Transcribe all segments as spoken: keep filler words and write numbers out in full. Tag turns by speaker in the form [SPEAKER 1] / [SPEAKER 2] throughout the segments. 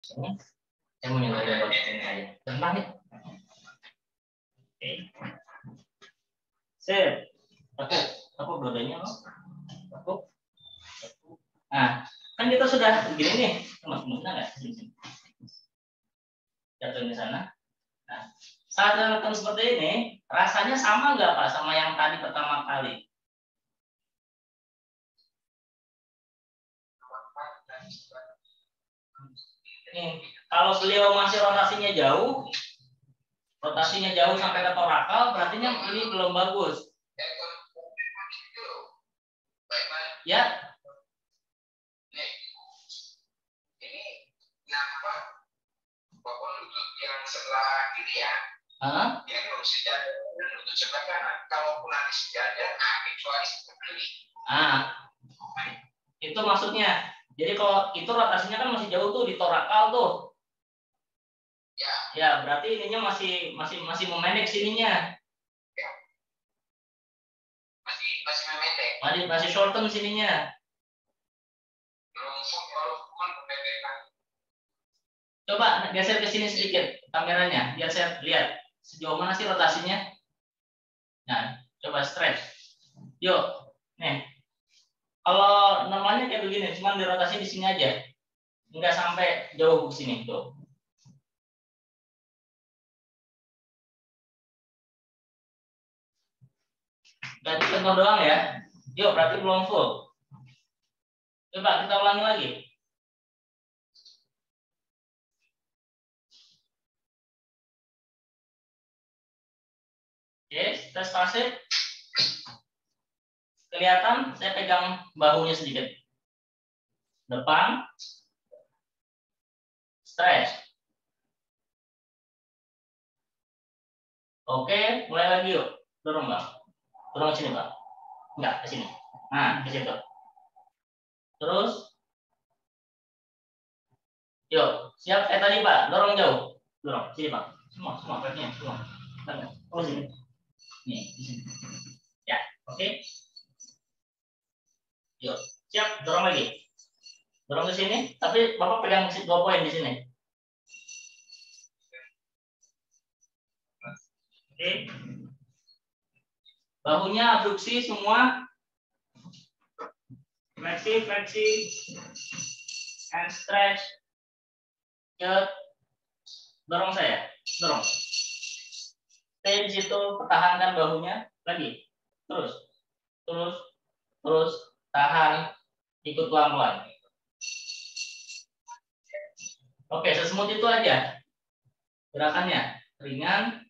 [SPEAKER 1] Ini saya mau nyoba buat ini aja. Tenang nih. Oke. Sip. Aku, aku dodanya loh. Aku. Nah, kan kita sudah begini nih, teman-teman nggak? Jatuhin di sana. Nah, saat melakukan seperti ini, rasanya sama nggak Pak sama yang tadi pertama kali? Nih, kalau beliau masih rotasinya jauh, rotasinya jauh sampai ke torakal, berarti ini belum bagus. Ya.
[SPEAKER 2] Ini kenapa Bapak lutut yang sebelah kiri ya?
[SPEAKER 1] Hah?
[SPEAKER 2] Ini belum sejajar, lutut sebelah kanan. Kalau pulang di sejajar, nah kecuali sebelah kiri.
[SPEAKER 1] Ah, itu maksudnya. Jadi kalau itu rotasinya kan masih jauh tuh di torakal tuh.
[SPEAKER 2] Ya.
[SPEAKER 1] Ya, berarti ininya masih masih masih memendek sininya.
[SPEAKER 2] Ya. Masih masih memendek.
[SPEAKER 1] Masih masih shorten sininya.
[SPEAKER 2] Belum kalau bukan pemendekan.
[SPEAKER 1] Coba geser ke sini sedikit kameranya, biar saya lihat sejauh mana sih rotasinya. Nah, coba stretch. Yuk, nih. Kalau normalnya kayak begini, cuma dirotasi di sini aja, nggak sampai jauh ke sini tuh. Berarti contoh doang ya. Yuk, berarti belum full. Coba kita ulangi lagi. Oke, tes fase. Kelihatan saya pegang bahunya sedikit. Depan. Stretch. Oke, mulai lagi yuk. Dorong, Bang. Dorong ke sini, Bang. Enggak, ke sini. Nah, ke situ. Terus. Yuk, siap. Eh tadi, Pak. Dorong jauh. Dorong. Sini, Pak. Semua, semua. Baiknya, semua. Terus sini. Nih, di sini. Ya, oke. Yuk, siap. Dorong lagi. Dorong ke sini. Tapi Bapak pegang dua poin di sini. Oke. Bahunya abduksi semua. Fleksi, fleksi. And stretch. Yuk. Dorong saya. Dorong. Stay di situ, pertahankan bahunya. Lagi. Terus. Terus. Terus. Tahan. Ikut pelan-pelan. Oke, sesmooth itu aja. Gerakannya. Ringan.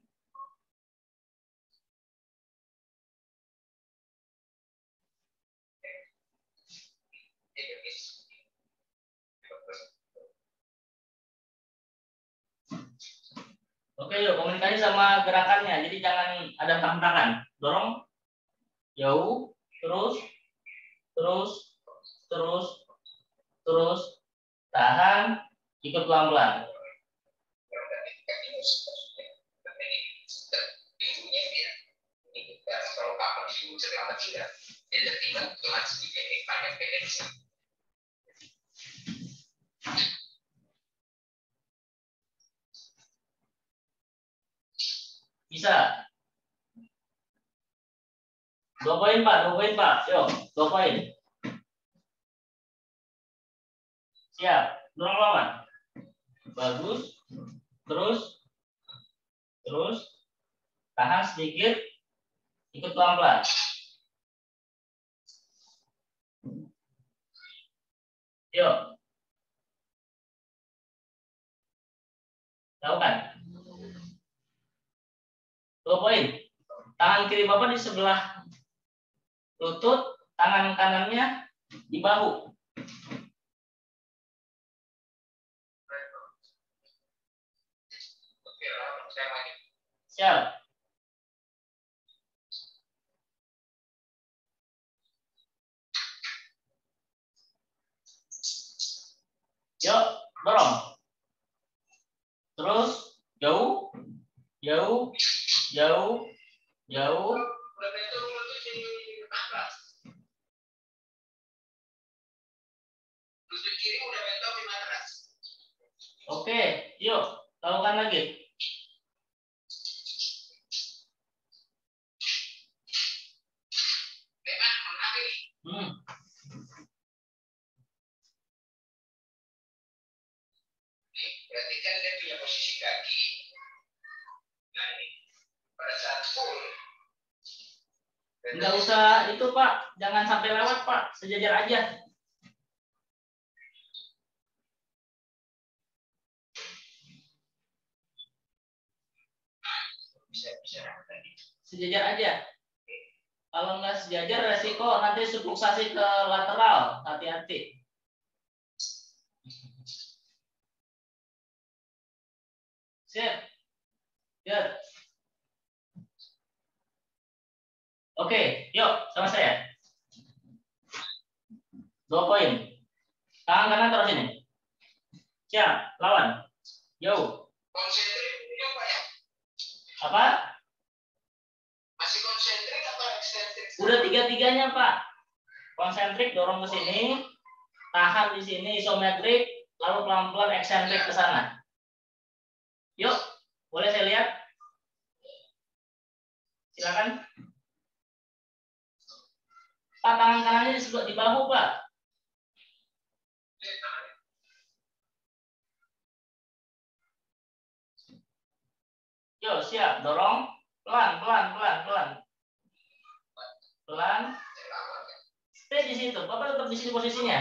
[SPEAKER 1] Oke, yuk komunikasi sama gerakannya. Jadi jangan ada tangan-tangan. Dorong jauh, terus, terus, terus, terus, tahan, ikut pelan-pelan. Bisa. Dua poin Pak, dua poin Pak. Yuk, dua poin. Siap. Dorong lawan. Bagus. Terus. Terus. Tahan sedikit. Ikut pelan-pelan. Yuk. Tahu kan? Dua poin. Tangan kiri Bapak di sebelah lutut, tangan kanannya di bahu. Siap. Yuk, dorong. Terus, jauh, jauh, jauh, jauh. Oke, yuk lakukan lagi. Hmm.
[SPEAKER 2] Berarti kan dia punya posisi kaki. Nah ini pada saat full.
[SPEAKER 1] Enggak usah itu Pak, jangan sampai lewat Pak, sejajar aja.
[SPEAKER 2] Bisa bisa
[SPEAKER 1] sejajar aja. Kalau nggak sejajar resiko nanti subluksasi ke lateral, hati-hati. Sip. Good. Oke, yuk sama saya. Dua poin. Tangan kanan terus ini. Siap, lawan. Yo.
[SPEAKER 2] konsentrik apa ya?
[SPEAKER 1] Apa?
[SPEAKER 2] Masih konsentrik atau eksentrik?
[SPEAKER 1] Udah tiga-tiganya Pak. Konsentrik dorong ke sini, tahan di sini isometrik, lalu pelan-pelan eksentrik ke sana. Yuk, boleh saya lihat? Silakan. Pak, tangan kanannya disebut di bahu Pak. Yuk, siap, dorong, pelan, pelan, pelan, pelan, pelan. Stay di situ, Bapak tetap di sini posisinya.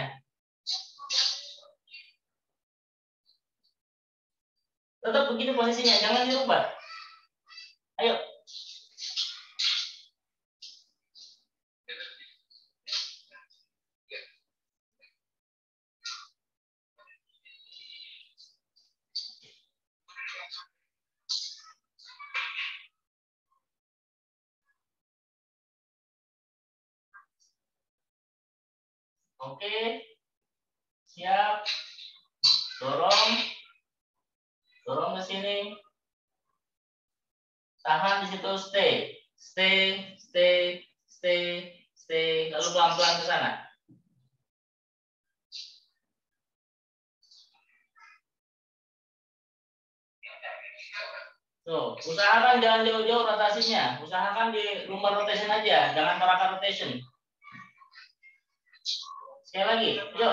[SPEAKER 1] Tetap begini posisinya, jangan dirubah. Ayo. Oke. Siap. Dorong. Dorong ke sini. Tahan di situ, stay. Stay, stay, stay, stay. Lalu pelan-pelan ke sana. Tuh, usahakan jangan jauh-jauh rotasinya. Usahakan di lumbar rotation aja, jangan paraka rotation. Sekali lagi, yuk.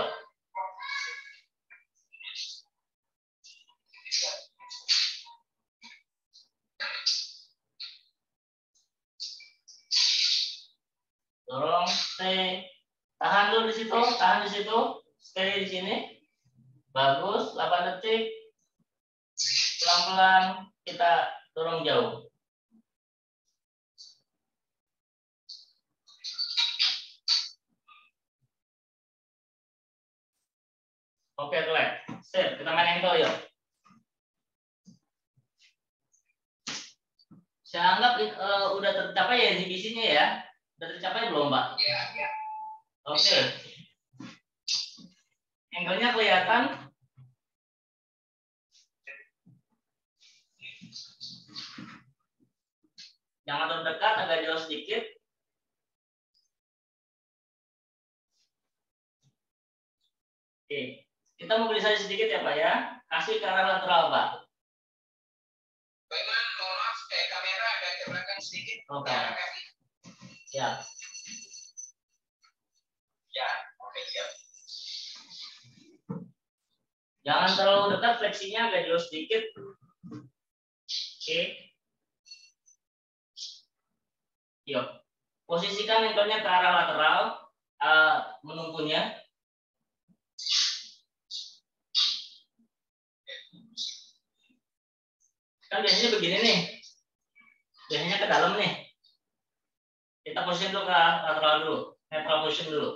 [SPEAKER 1] Dorong, stay. Tahan dulu di situ, tahan di situ. Stay di sini. Bagus, delapan detik. Pelan-pelan kita dorong jauh. Oke, telah. Sip, kita main ankle yuk. Saya anggap uh, udah tercapai ya inhibisinya ya. Udah tercapai belum, Pak?
[SPEAKER 2] Iya, iya.
[SPEAKER 1] Oke. Angle-nya kelihatan. Jangan terlalu dekat, agak jauh sedikit. Oke. Kita mobilisasi sedikit ya, Pak ya. Kasih ke arah lateral, Pak.
[SPEAKER 2] Bagaimana? Mohon maaf, eh, kamera agak ke belakang sedikit.
[SPEAKER 1] Oke. Siap.
[SPEAKER 2] Ya, oke, siap.
[SPEAKER 1] Jangan terlalu dekat, fleksinya agak jauh sedikit. Oke. Yuk. Posisikan ankle-nya ke arah lateral, uh, menunggunya. Kan biasanya begini nih. Biasanya ke dalam nih. Kita position dulu ke lateral dulu. Netral position dulu.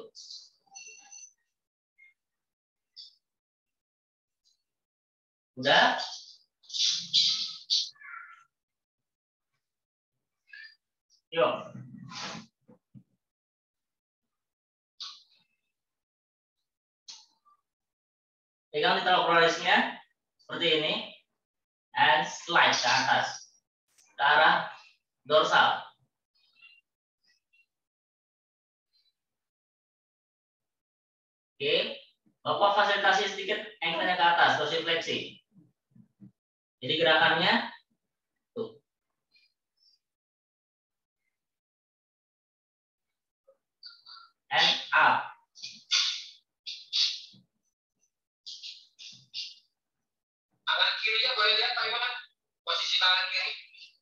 [SPEAKER 1] Udah? Yuk. Pegang di tolak polarisnya seperti ini. And slide ke atas. Ke arah dorsal. Oke. Bapak fasilitasi sedikit ankle-nya ke atas, dorsifleksi. Jadi gerakannya tuh. And up.
[SPEAKER 2] Tangan kirinya boleh lihat Pak Iwan? Posisi tangan kiri.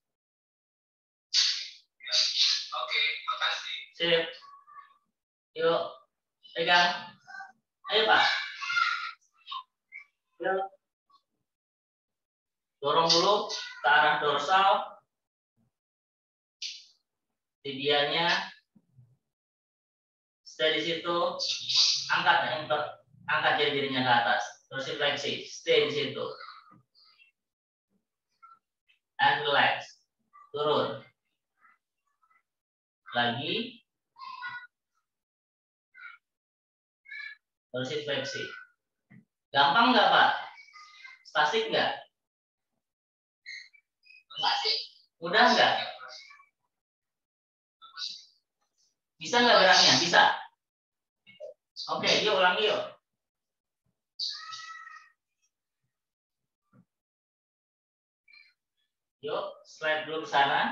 [SPEAKER 2] Ya. Oke, makasih.
[SPEAKER 1] Sip. Yuk, pegang. Ayo Pak. Yuk. Dorong dulu ke arah dorsal. Tibianya. Stay di situ. Angkat, angkat, angkat jari-jarinya ke atas. Terus fleksi. Stay di situ. And relax. Turun. Lagi. Terus fleksi. Gampang nggak Pak? Spastik nggak?
[SPEAKER 2] Masih.
[SPEAKER 1] Mudah nggak? Bisa nggak geraknya? Bisa. Oke, yuk ulangi yuk. Yuk, slide dulu ke sana.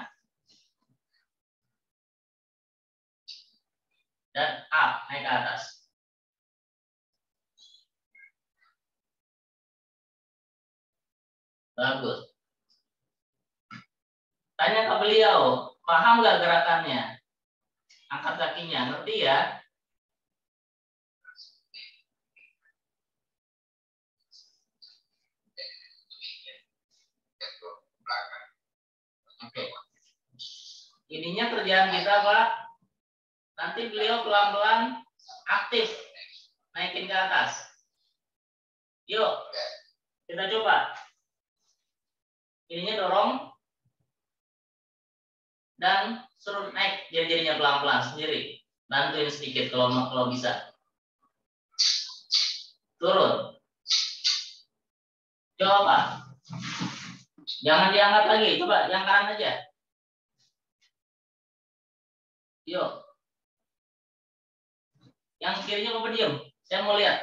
[SPEAKER 1] Dan up, naik ke atas. Bagus. Tanya ke beliau, paham nggak gerakannya? Angkat kakinya, ngerti ya? Oke. Ininya kerjaan kita, Pak. Nanti beliau pelan-pelan aktif naikin ke atas. Yuk, kita coba. Ininya dorong dan suruh naik jari-jarinya pelan-pelan sendiri. Bantuin sedikit kalau kalau bisa. Turun. Coba. Jangan diangkat lagi. Coba yang kanan aja. Yuk. Yang kirinya apa diem? Saya mau lihat.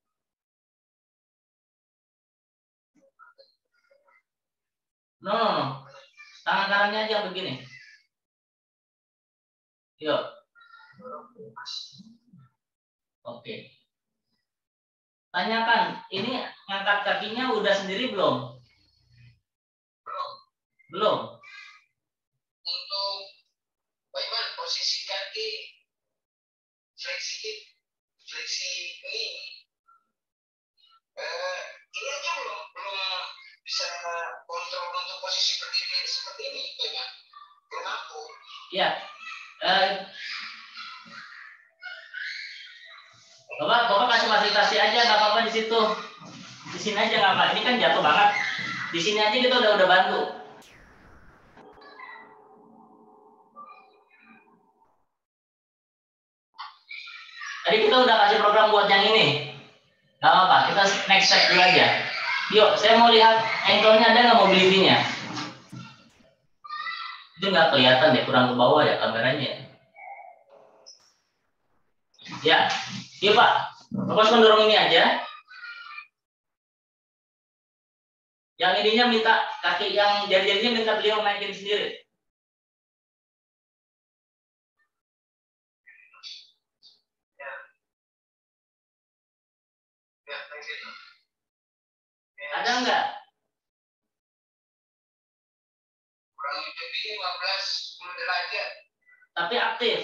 [SPEAKER 1] No, no, no. Tangan kanannya aja begini. Yuk. Oke. Tanyakan, ini ngangkat kakinya udah sendiri belum?
[SPEAKER 2] Belum.
[SPEAKER 1] Belum.
[SPEAKER 2] Untuk bagaimana posisi kaki fleksi fleksi ini eh, ini aja belum belum bisa kontrol untuk posisi berdiri seperti ini, bagaimana? Belum mampu.
[SPEAKER 1] Iya. Eh, Bapak, Bapak kasih fasilitasi aja, nggak apa-apa di situ. Di sini aja nggak apa. Ini kan jatuh banget. Di sini aja kita udah udah bantu. Tadi kita udah kasih program buat yang ini. Nggak apa-apa. Kita next step dulu aja. Yuk, saya mau lihat angle-nya ada nggak mobility-nya. Itu nggak kelihatan deh, kurang ke bawah ya kameranya. Ya, iya Pak. Bapak cuma dorong ini aja. Yang ininya minta kaki yang jari-jarinya minta beliau naikin sendiri.
[SPEAKER 2] Ya. Ya, gitu.
[SPEAKER 1] Ada nggak?
[SPEAKER 2] Kurang lebih lima belas sepuluh derajat.
[SPEAKER 1] Tapi aktif.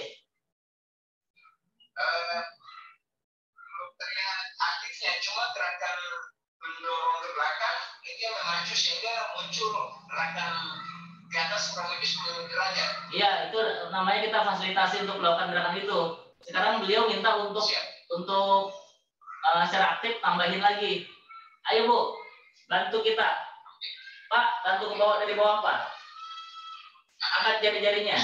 [SPEAKER 2] Uh, belum terlihat aktifnya, cuma gerakan mendorong ke belakang ini mengacu sehingga muncul gerakan ke atas kurang lebih sepuluh derajat.
[SPEAKER 1] Iya, itu namanya kita fasilitasi untuk melakukan gerakan itu. Sekarang beliau minta untuk Siap. untuk uh, secara aktif tambahin lagi. Ayo Bu, bantu kita. Pak, bantu ke bawah dari bawah Pak. Angkat jari-jarinya.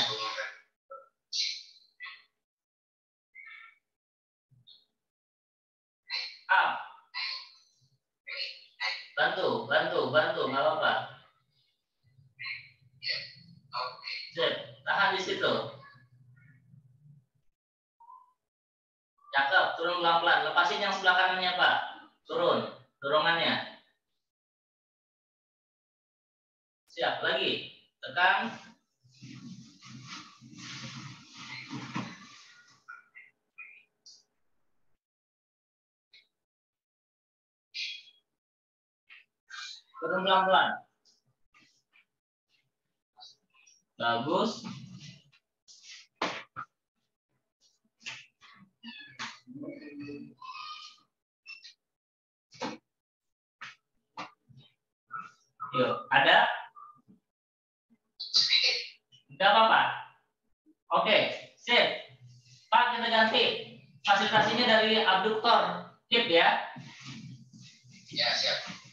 [SPEAKER 1] Up. Bantu, bantu, bantu, nggak apa-apa. Sip, tahan di situ. Cakep, turun pelan-pelan. Lepasin yang sebelah kanannya Pak. Turun, dorongannya. Siap, lagi. Tekan. Turun pelan-pelan. Bagus. Yuk, ada? Tidak apa-apa. Oke, sip. Pak, kita ganti. Fasilitasinya dari abduktor hip ya.
[SPEAKER 2] Ya, siap.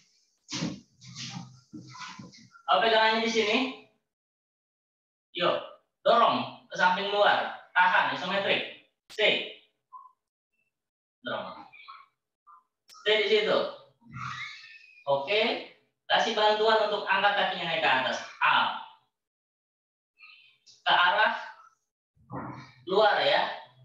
[SPEAKER 1] Kalau pegangannya di sini. Yuk, dorong ke samping luar. Tahan, isometrik. Stay. Dorong. Stay di situ. Oke. Kasih bantuan untuk angkat kakinya naik ke atas. Up. Ke arah luar ya.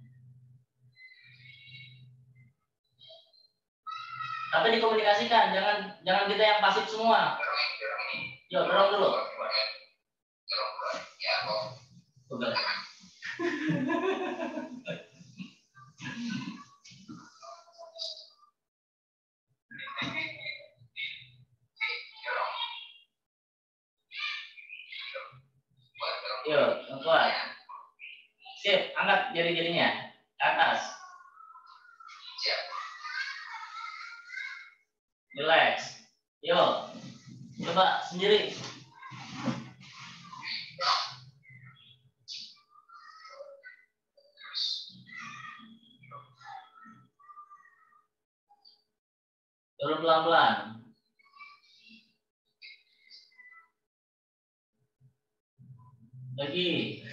[SPEAKER 1] Tapi dikomunikasikan, jangan jangan kita yang pasif semua.
[SPEAKER 2] Dorong ini, dorong ini.
[SPEAKER 1] Yuk, dorong dulu.
[SPEAKER 2] Dorong, dorong. Ya, kok.
[SPEAKER 1] Betul. Yuk, kuat. Sip, angkat jari-jarinya ke atas.
[SPEAKER 2] Siap.
[SPEAKER 1] Relax. Yuk, coba sendiri. Turun pelan-pelan. Lagi.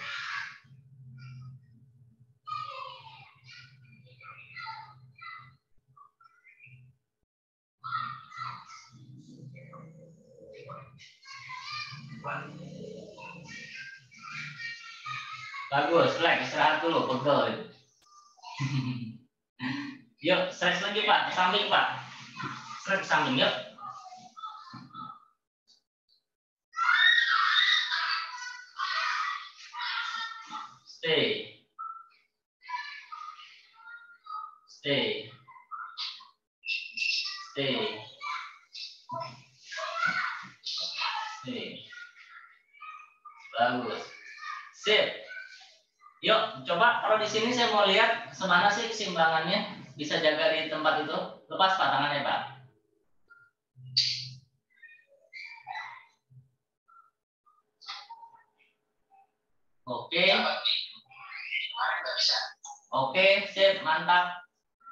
[SPEAKER 1] Bagus, relax, istirahat dulu, pegel. Yuk, stretch lagi Pak, samping Pak. Stretch samping, yuk. Stay. Stay. Stay. Stay. Bagus. Sip. Yuk, coba kalau di sini saya mau lihat semana sih keseimbangannya. Bisa jaga di tempat itu. Lepas Pak tangannya Pak. Oke. Oke, sip, mantap.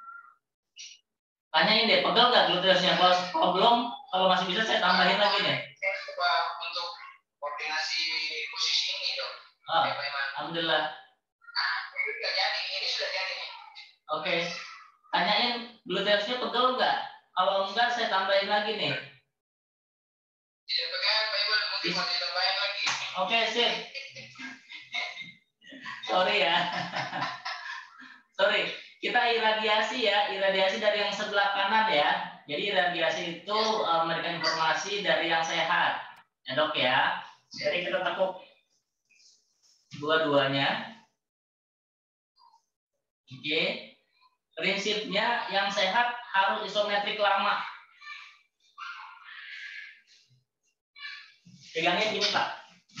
[SPEAKER 1] Tanyain deh, pegel nggak gluteusnya? Kalau, kalau belum, kalau masih bisa saya tambahin lagi deh.
[SPEAKER 2] Saya coba untuk koordinasi posisi ini dong.
[SPEAKER 1] Oh, alhamdulillah.
[SPEAKER 2] Nah, sudah jadi, ini sudah jadi.
[SPEAKER 1] Oke, tanyain gluteusnya pegel nggak? Kalau enggak, saya tambahin lagi nih.
[SPEAKER 2] Tidak pegang, Pak Iwan, mungkin mau ditambahin lagi.
[SPEAKER 1] Oke, sip. Sorry ya. Sorry. Kita iradiasi ya, iradiasi dari yang sebelah kanan ya. Jadi iradiasi itu uh, memberikan informasi dari yang sehat. Ya dok ya. Jadi kita tekuk dua-duanya. Oke. Prinsipnya yang sehat harus isometrik lama. Pegangnya gini Pak.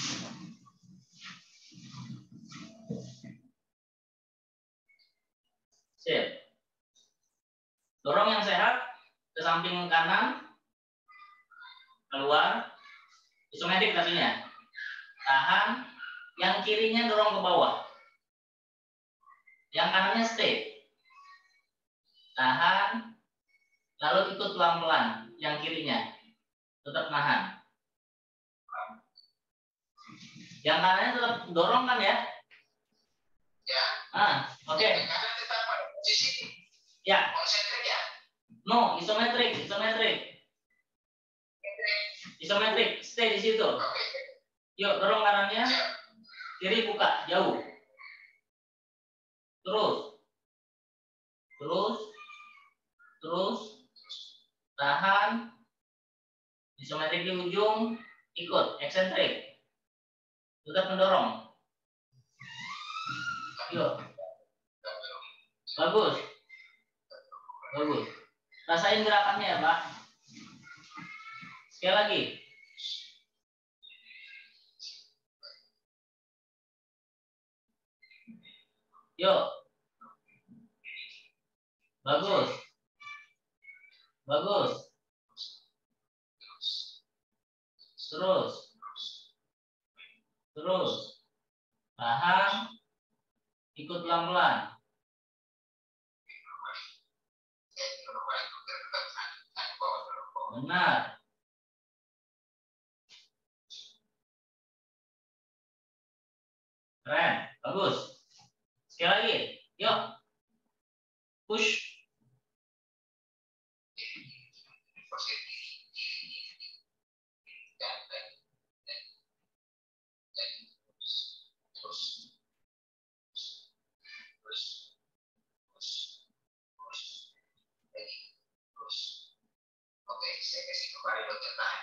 [SPEAKER 1] Sip. Dorong yang sehat ke samping kanan, keluar, isometrik kakinya. Tahan, yang kirinya dorong ke bawah. Yang kanannya stay. Tahan, lalu ikut pelan-pelan, yang kirinya. Tetap nahan. Yang kanannya tetap dorong kan ya?
[SPEAKER 2] Ya.
[SPEAKER 1] Ah, oke. Okay.
[SPEAKER 2] Kanan tetap pada posisi.
[SPEAKER 1] Ya.
[SPEAKER 2] Konsentrik ya.
[SPEAKER 1] No, isometrik, isometrik. Isometrik, stay di situ.
[SPEAKER 2] Oke.
[SPEAKER 1] Yuk, dorong kanannya. Kiri buka, jauh. Terus. Terus. Terus. Tahan. Isometrik di ujung. Ikut, eksentrik. Tetap mendorong. Yuk. Bagus. Bagus. Rasain gerakannya ya, Pak. Sekali lagi. Yuk. Bagus. Bagus. Terus. Terus. Tahan. Ikut pelan-pelan. Benar. Keren. Bagus. Sekali lagi. Yuk. Push.
[SPEAKER 2] Oke, saya kasih kembali dokter tahan.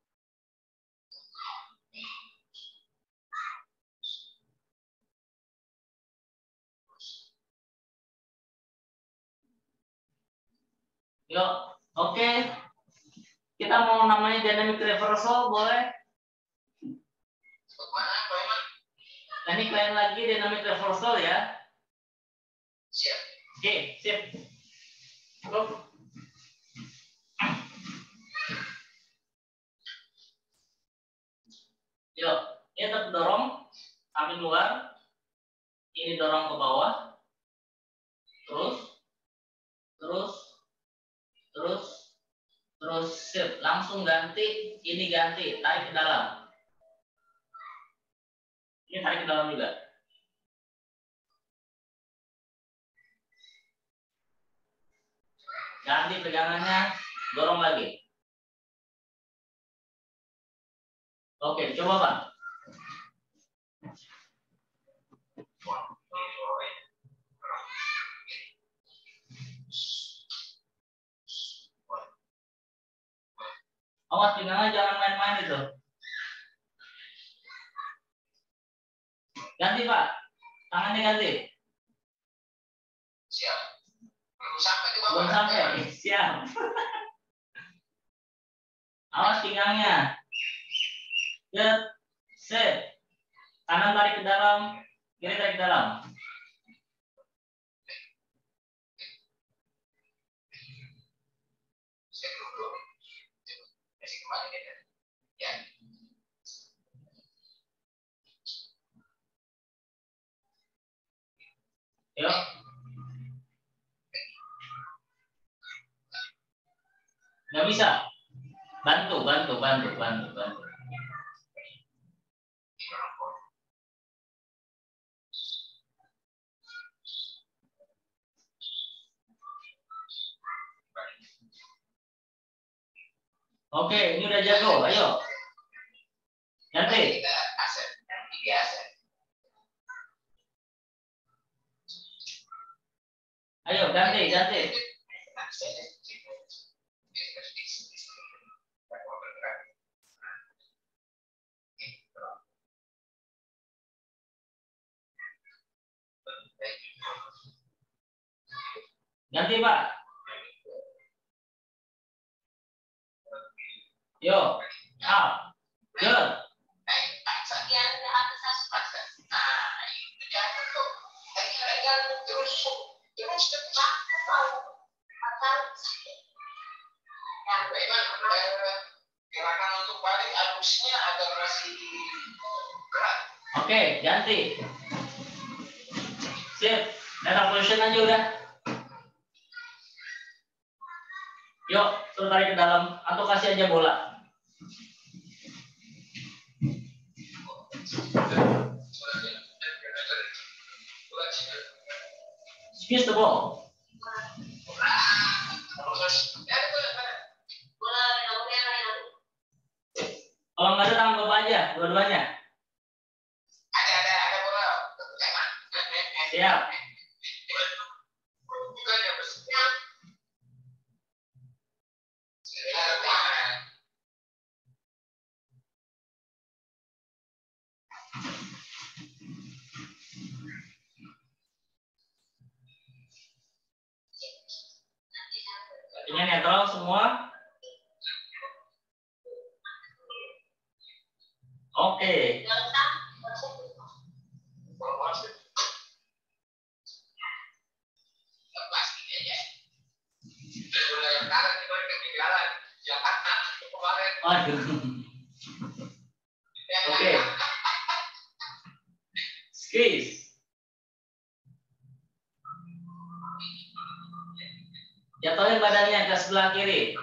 [SPEAKER 1] Yuk, oke. Kita mau namanya dynamic reversal, boleh? Teknik lain lagi dynamic reversal ya.
[SPEAKER 2] Siap.
[SPEAKER 1] Oke, sip. Go. Yuk, ini tetap dorong sampai keluar. Ini dorong ke bawah. Terus, terus, terus, terus, sip. Langsung ganti, ini ganti, tarik ke dalam. Ini tarik ke dalam juga. Ganti pegangannya, dorong lagi. Oke, coba Pak. Awas pegangnya jangan main-main itu. Ganti Pak, tangannya ganti.
[SPEAKER 2] Siap. Belum sampai di bawah.
[SPEAKER 1] Belum sampai, siap. Awas pinggangnya. Set, set. Kanan tarik ke dalam, kiri tarik ke dalam.
[SPEAKER 2] Saya belum belum. Kasih kembali ya. Ya.
[SPEAKER 1] Yuk. Nggak bisa. Bantu, bantu, bantu, bantu, bantu. Oke, ini udah jago. Ayo. Ganti.
[SPEAKER 2] Aset. Tiga aset.
[SPEAKER 1] Ayo, ganti, ganti. Ganti, Pak. Yo, out. Good.
[SPEAKER 2] Gerakan untuk balik arusnya agak masih berat.
[SPEAKER 1] Oke, ganti. Sip, data position aja udah. Yuk, suruh tarik ke dalam atau kasih aja bola. Squeeze the ball. Kalau nggak ada tangan bapak aja, dua-duanya.
[SPEAKER 2] Ada, ada, ada bola.
[SPEAKER 1] Siap. Kakinya netral semua. Oke. Waduh. Oke. Squeeze. Jatuhin badannya ke sebelah kiri.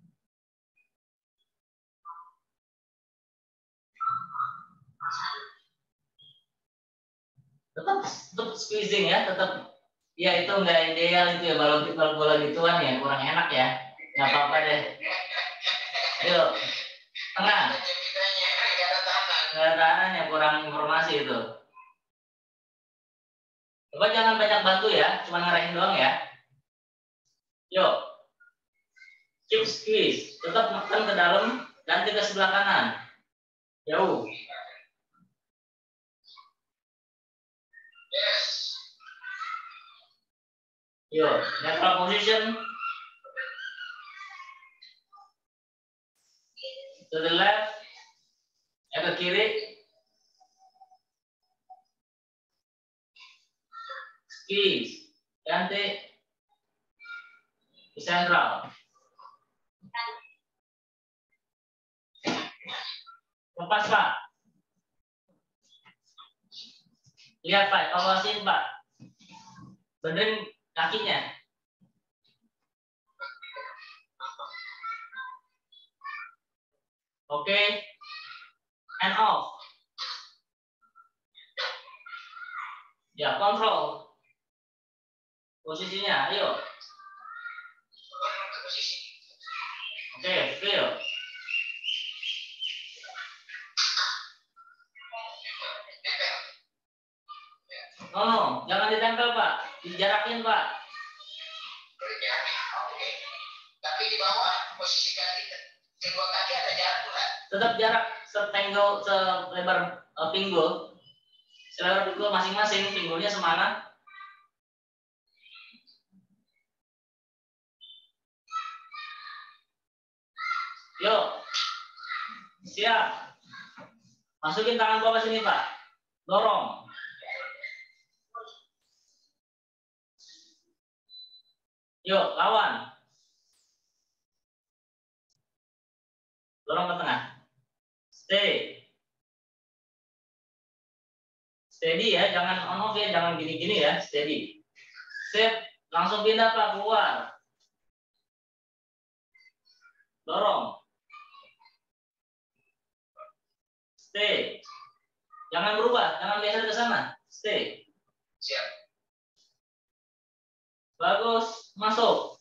[SPEAKER 1] Tetap, tetap squeezing ya, tetap. Ya itu nggak ideal itu ya, kalau kalau bola gituan ya kurang enak ya. Nggak apa-apa deh. Ayo, tengah. Nggak ada tahanannya, kurang informasi itu. Coba jangan banyak bantu ya, cuma ngarahin doang ya. Yuk, keep squeeze, tetap menekan ke dalam, ganti ke sebelah kanan. Jauh. Yuk, neutral position. To the left, ya ke kiri. Squeeze, ganti ke sentral. Lepas Pak. Lihat Pak, evaluasiin Pak. Benerin kakinya. Oke. Okay. Hand off. Ya, kontrol. Posisinya, ayo. Oke, okay, feel. No, no, jangan ditempel Pak, dijarakin Pak.
[SPEAKER 2] Tapi di bawah posisi kaki, kedua kaki ada jarak bukan?
[SPEAKER 1] Tetap jarak setenggel selebar uh, pinggul, selebar pinggul masing-masing, pinggulnya semana. Yuk, siap. Masukin tangan bawah sini Pak, dorong. Yuk, lawan. Dorong ke tengah. Stay. Steady ya, jangan on off ya, jangan gini-gini ya, steady. Sip, langsung pindah Pak, keluar. Dorong. Stay. Jangan berubah, jangan geser ke sana. Stay.
[SPEAKER 2] Siap.
[SPEAKER 1] Bagus, masuk.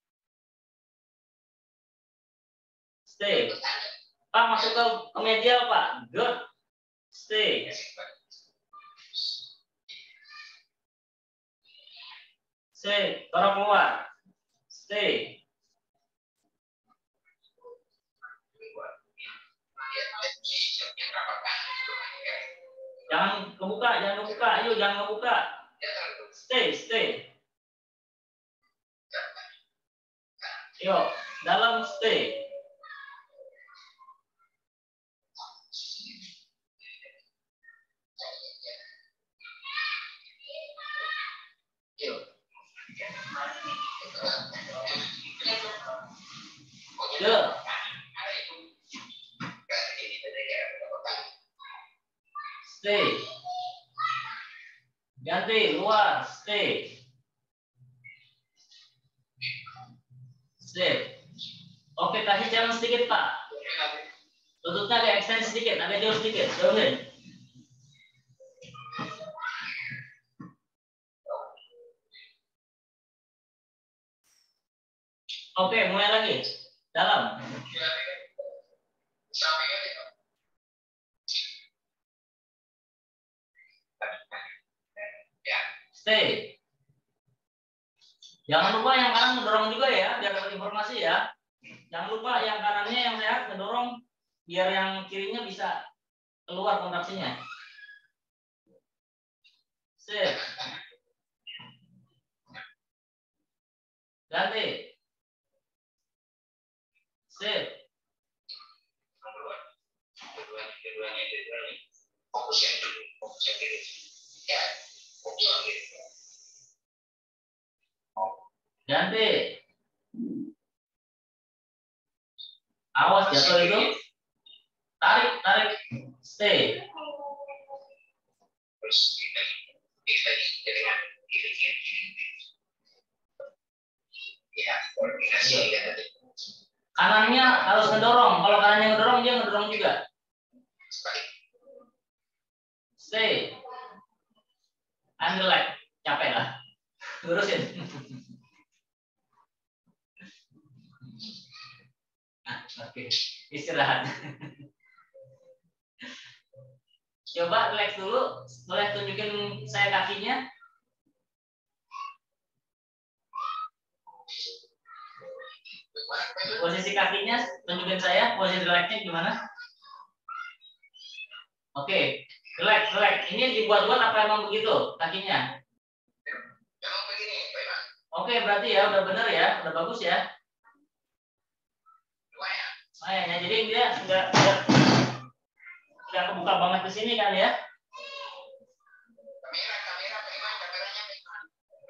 [SPEAKER 1] Stay. Pak, masuk ke, ke medial Pak. Good. Stay. Stay. Dorong keluar. Stay. Jangan kebuka, jangan kebuka. Ayo, jangan kebuka. Stay, stay. Yuk, dalam stay. Yuk. Yuk. Stay. Ganti, luar, stay. Stay. Oke, kasih challenge sedikit Pak. Lututnya agak extend sedikit, agak jauh sedikit. Jauhin. Oke, mulai lagi. Dalam. Stay. Jangan lupa yang kanan mendorong juga ya, biar dapat informasi ya. Jangan lupa yang kanannya yang sehat mendorong, biar yang kirinya bisa keluar kontraksinya. Sip. Ganti. Sip. Ganti. Awas jatuh itu. Tarik, tarik. Stay. Kanannya harus ngedorong. Kalau kanannya ngedorong, dia ngedorong juga. Stay. Ambil leg. Capek lah. Lurusin. Oke, istirahat. Coba relax dulu. Boleh tunjukin saya kakinya? Posisi kakinya, tunjukin saya. Posisi relaxnya gimana? Oke, relax, relax. Ini dibuat-buat apa emang begitu kakinya?
[SPEAKER 2] Memang begini, Pak.
[SPEAKER 1] Oke, berarti ya udah bener ya, udah bagus ya.
[SPEAKER 2] Lumayan.
[SPEAKER 1] Lumayan ya. Jadi dia nggak nggak nggak kebuka banget ke sini kan ya?
[SPEAKER 2] Kamera, kamera, Pak Iman, kameranya Pak Iman.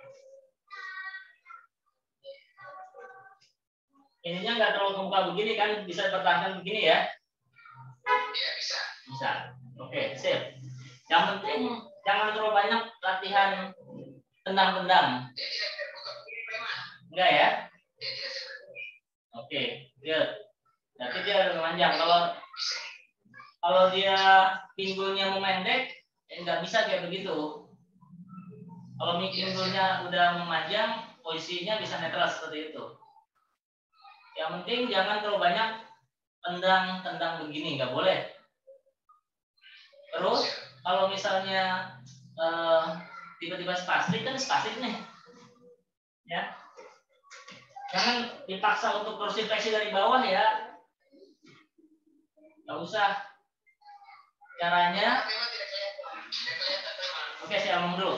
[SPEAKER 1] Ininya nggak terlalu kebuka begini kan? Bisa dipertahankan begini ya?
[SPEAKER 2] Iya, bisa.
[SPEAKER 1] Bisa. Oke, sip. Yang penting jangan terlalu banyak latihan tendang-tendang.
[SPEAKER 2] Dia tidak terbuka begini, Pak Iman.
[SPEAKER 1] Enggak ya?
[SPEAKER 2] Dia tidak seperti ini.
[SPEAKER 1] Oke, good. Berarti dia udah memanjang. Kalau
[SPEAKER 2] Bisa.
[SPEAKER 1] kalau dia pinggulnya memendek, eh, nggak bisa kayak begitu. Kalau pinggulnya udah memanjang, posisinya bisa netral seperti itu. Yang penting jangan terlalu banyak tendang-tendang begini, nggak boleh. Terus kalau misalnya eh, tiba-tiba spastik kan spastik nih, ya. Jangan dipaksa untuk kursi fleksi dari bawah ya. Nggak usah. Caranya,
[SPEAKER 2] Memang tidak kelihatan. Tidak kelihatan, Pak Iman.
[SPEAKER 1] oke saya ngomong dulu.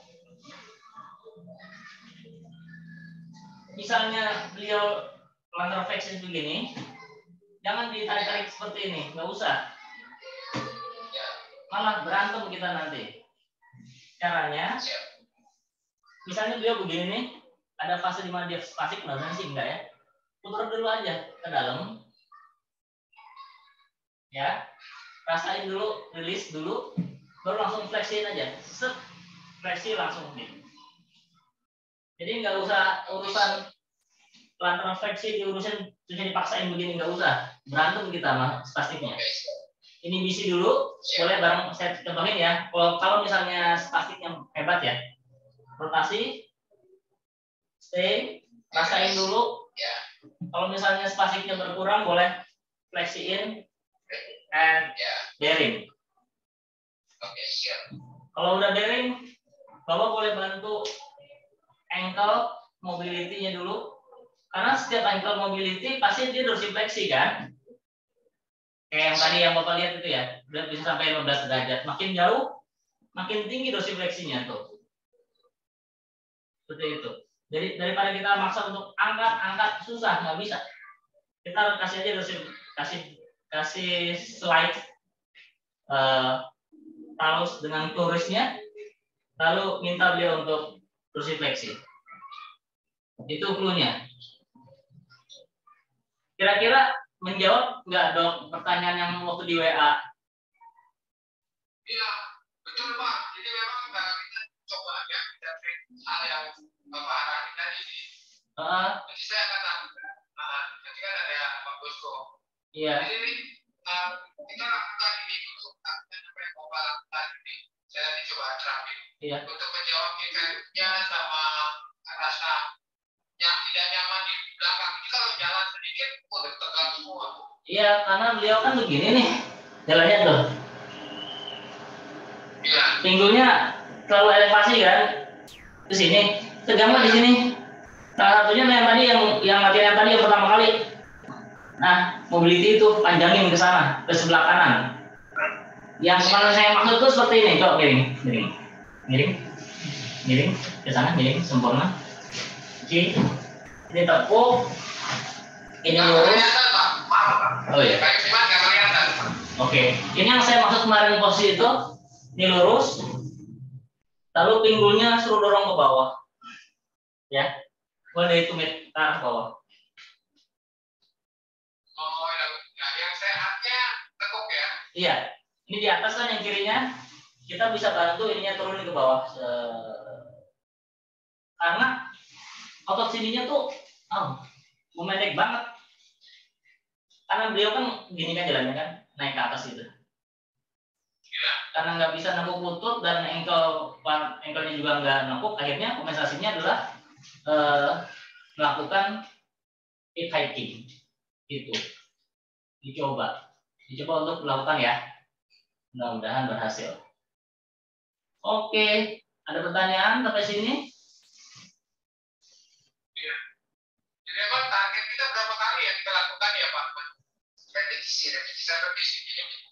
[SPEAKER 1] Misalnya beliau plantar fleksi begini, jangan ditarik-tarik seperti ini, nggak usah.
[SPEAKER 2] Ya,
[SPEAKER 1] Malah berantem kita nanti. Caranya,
[SPEAKER 2] siap.
[SPEAKER 1] misalnya beliau begini nih, ada fase di mana dia spastik, benar sih enggak ya? Putar dulu aja ke dalam, ya, rasain dulu, rilis dulu, baru langsung fleksiin aja, set, fleksi langsung gitu. Jadi nggak usah urusan plantar fleksi diurusin terus dipaksain begini, nggak usah, berantem kita sama spastiknya.
[SPEAKER 2] Oke, siap.
[SPEAKER 1] Ini bisi dulu, boleh bareng saya contohin ya. Kalau kalau misalnya spastiknya hebat ya, rotasi, stay, rasain dulu.
[SPEAKER 2] Ya.
[SPEAKER 1] Kalau misalnya spastiknya berkurang, boleh fleksiin and
[SPEAKER 2] Ya.
[SPEAKER 1] bearing.
[SPEAKER 2] Oke, siap.
[SPEAKER 1] Kalau udah bearing, Bapak boleh bantu ankle mobility-nya dulu. Karena setiap ankle mobility pasti dia dorsifleksi kan? Kayak yang tadi yang Bapak lihat itu ya, udah bisa sampai lima belas derajat. Makin jauh, makin tinggi dorsifleksinya tuh. Seperti itu. Jadi daripada kita maksa untuk angkat-angkat susah, nggak bisa. Kita kasih aja dorsif, kasih kasih slide uh, talus dengan turisnya, lalu minta beliau untuk dorsifleksi. Itu clue-nya. Kira-kira menjawab nggak dok pertanyaan yang waktu di W A?
[SPEAKER 2] Iya, betul Pak. Jadi memang uh, kita coba ya, kita treat hal yang Bapak arahin tadi.
[SPEAKER 1] Uh,
[SPEAKER 2] Jadi saya kata, uh, nanti kan ada Pak Bosko.
[SPEAKER 1] iya.
[SPEAKER 2] Jadi uh, kita lakukan ini dulu, apa yang Bapak lakukan ini. Saya nanti coba terapin.
[SPEAKER 1] Iya.
[SPEAKER 2] Untuk menjawab kayaknya sama rasa yang tidak nyaman di belakang. Jadi kalau jalan sedikit, udah tegang semua.
[SPEAKER 1] Iya, karena beliau kan begini nih, jalannya tuh.
[SPEAKER 2] Iya.
[SPEAKER 1] Pinggulnya terlalu elevasi kan, ke sini. Tegangnya di sini. Salah satunya yang tadi yang yang latihan yang tadi yang pertama kali. Nah, mobility itu panjangin ke sana, ke sebelah kanan. Yang kemarin saya maksud tuh seperti ini, coba gini, gini. miring, miring ke sana, miring sempurna. Oke, ini tepuk, ini lurus. Oh iya. Oke, ini yang saya maksud kemarin posisi itu, ini lurus, lalu pinggulnya suruh dorong ke bawah, ya, boleh tumit ke arah bawah.
[SPEAKER 2] Oh, yang, yang sehatnya tekuk ya?
[SPEAKER 1] Iya, ini di atas kan yang kirinya, kita bisa bantu ininya turunin ke bawah, karena otot sininya tuh, oh, memendek banget, karena beliau kan gini kan jalannya kan, naik ke atas gitu. Karena nggak bisa nekuk lutut dan engkel engkelnya juga nggak nekuk, akhirnya kompensasinya adalah eh, melakukan hip hiking itu. Dicoba, dicoba untuk melakukan ya. Mudah-mudahan berhasil. Oke, ada pertanyaan sampai sini?
[SPEAKER 2] Iya. Jadi apa target kita berapa kali ya kita lakukan ya Pak? Repetisi, repetisi, repetisi.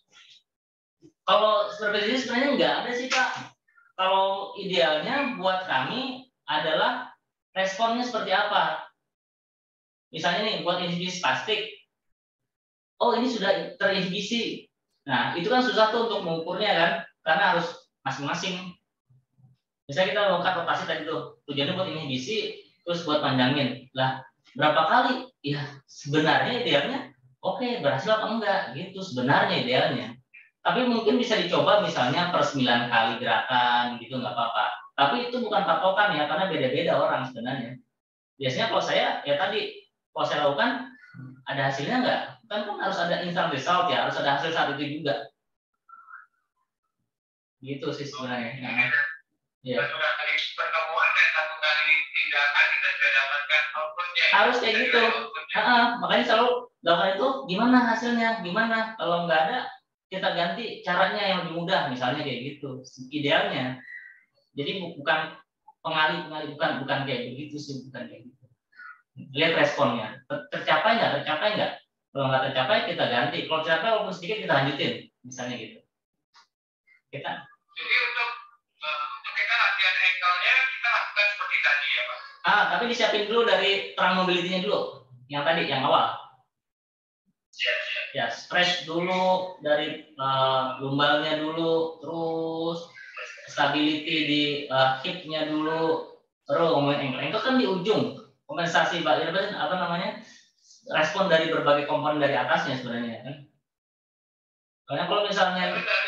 [SPEAKER 1] Kalau seperti ini sebenarnya nggak ada sih Pak. Kalau idealnya buat kami adalah responnya seperti apa. Misalnya nih buat inhibisi spastik. Oh ini sudah terinhibisi. Nah itu kan susah tuh untuk mengukurnya kan. Karena harus masing-masing. Misalnya kita melakukan rotasi tadi tuh. Tujuannya buat inhibisi, terus buat panjangin. Lah berapa kali? Ya sebenarnya idealnya oke okay, berhasil apa enggak gitu sebenarnya idealnya. Tapi mungkin bisa dicoba misalnya per sembilan kali gerakan gitu nggak apa-apa. Tapi itu bukan patokan ya karena beda-beda orang sebenarnya. Biasanya kalau saya ya tadi kalau saya lakukan ada hasilnya nggak? Kan kan harus ada instant result ya, harus ada hasil saat itu juga. Gitu sih sebenarnya. Nah, ya.
[SPEAKER 2] Satu kali pertemuan dan satu kali tindakan kita sudah dapatkan outputnya.
[SPEAKER 1] Harus kayak gitu. Uh-uh, makanya selalu lakukan itu gimana hasilnya, gimana kalau nggak ada kita ganti caranya yang lebih mudah misalnya kayak gitu idealnya. Jadi bukan pengalih pengalih bukan bukan kayak begitu sih bukan kayak gitu. Lihat responnya tercapai nggak tercapai nggak kalau nggak tercapai kita ganti kalau tercapai walaupun sedikit kita lanjutin misalnya gitu kita.
[SPEAKER 2] Jadi untuk untuk kita latihan ankle-nya kita lakukan seperti tadi ya Pak.
[SPEAKER 1] Ah tapi disiapin dulu dari terang mobility-nya dulu yang tadi yang awal.
[SPEAKER 2] Ya, ya.
[SPEAKER 1] Ya, stretch dulu dari uh, lumbalnya dulu, terus stability di uh, hip-nya dulu, terus ngomongin ankle. Ankle kan di ujung, kompensasi apa namanya? Respon dari berbagai komponen dari atasnya sebenarnya kan. Karena kalau misalnya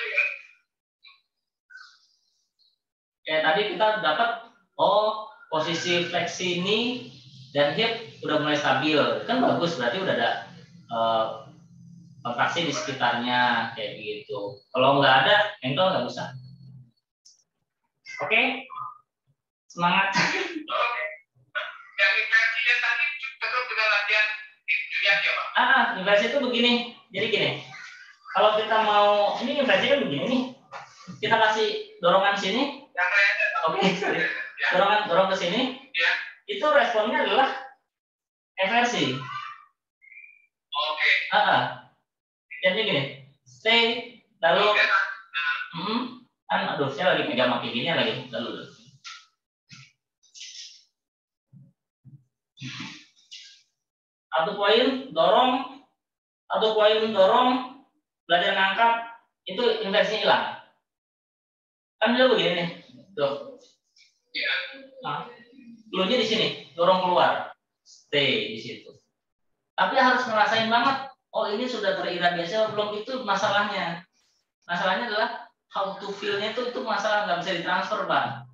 [SPEAKER 1] kayak tadi kita dapat oh posisi fleksi ini dan hip udah mulai stabil, kan bagus berarti udah ada uh, kontraksi di sekitarnya kayak gitu. Kalau nggak ada, ankle nggak bisa. Oke, okay? Semangat.
[SPEAKER 2] Oke. Yang inversinya tadi tetap juga latihan dilihat ya Pak.
[SPEAKER 1] Ah, inversi itu begini. Jadi gini, kalau kita mau ini inversi kan begini nih. Kita kasih dorongan sini. Oke, okay. Dorongan dorong ke sini.
[SPEAKER 2] Ya.
[SPEAKER 1] Itu responnya adalah inversi.
[SPEAKER 2] Oke. Okay.
[SPEAKER 1] Ah, ah. Jadi gini, stay lalu,
[SPEAKER 2] okay.
[SPEAKER 1] hmm, kan aduh saya lagi pegang maki gini lagi lalu. Satu poin dorong, satu poin dorong, belajar ngangkat, itu inversinya hilang. Kan dulu begini nih, tuh. Nah, dulunya di sini, dorong keluar, stay di situ. Tapi harus ngerasain banget. Oh ini sudah teriradiasi belum itu masalahnya. Masalahnya adalah how to feel-nya itu itu masalah nggak bisa ditransfer Pak.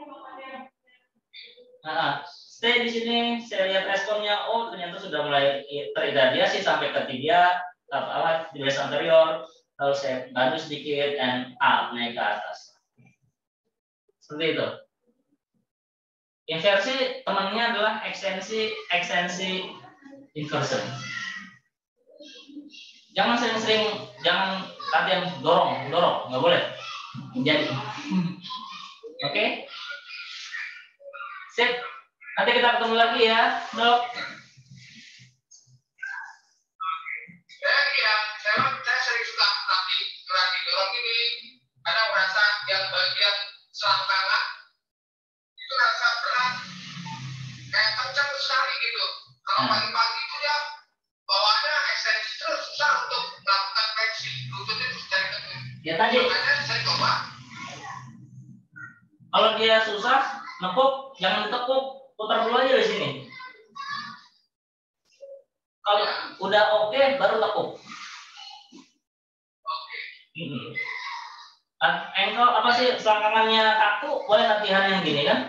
[SPEAKER 1] Nah, stay di sini, saya lihat responnya. Oh ternyata sudah mulai teriradiasi sampai ke tibia, apa tibialis anterior. Lalu saya bantu sedikit and up naik ke atas. Seperti itu. Inversi temannya adalah ekstensi ekstensi inversion. Jangan sering-sering, jangan latihan dorong, dorong, nggak boleh. Jadi, oke? Okay? Sip. Nanti kita ketemu lagi ya, dok.
[SPEAKER 2] Saya ya, saya saya sering suka nanti lagi dorong ini, karena merasa yang bagian selangkangan lututnya cari tekan.
[SPEAKER 1] Ya tadi.
[SPEAKER 2] Makanya saya coba.
[SPEAKER 1] Kalau dia susah, nekuk, jangan ditekuk, putar dulu aja di sini. Kalau udah oke, okay, baru tekuk. Oke.
[SPEAKER 2] Okay.
[SPEAKER 1] Ini. Engkel apa sih selangkangannya kaku, boleh latihan yang gini kan?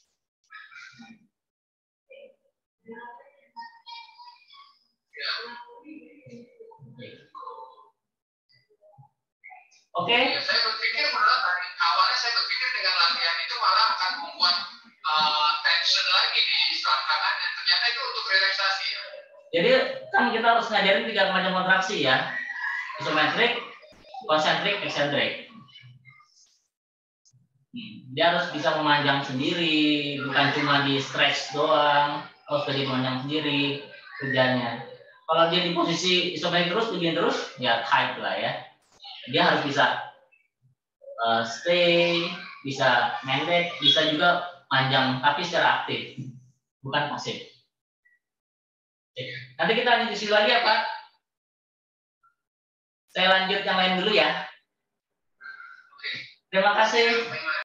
[SPEAKER 1] Oke. Okay.
[SPEAKER 2] Ya, saya berpikir malah dari awalnya saya berpikir dengan latihan itu malah akan membuat uh, tension lagi di selangkangannya. Ternyata itu untuk relaksasi ya.
[SPEAKER 1] Jadi kan kita harus ngajarin tiga macam kontraksi ya. Isometrik, konsentrik, eksentrik. Dia harus bisa memanjang sendiri, bukan cuma di stretch doang, harus jadi memanjang sendiri kerjanya. Kalau dia di posisi isometrik terus, begini terus, ya tight lah ya. Dia harus bisa uh, stay, bisa pendek, bisa juga panjang, tapi secara aktif, bukan pasif. Oke. Nanti kita lanjut diskusi lagi ya Pak. Saya lanjut yang lain dulu ya. Terima kasih.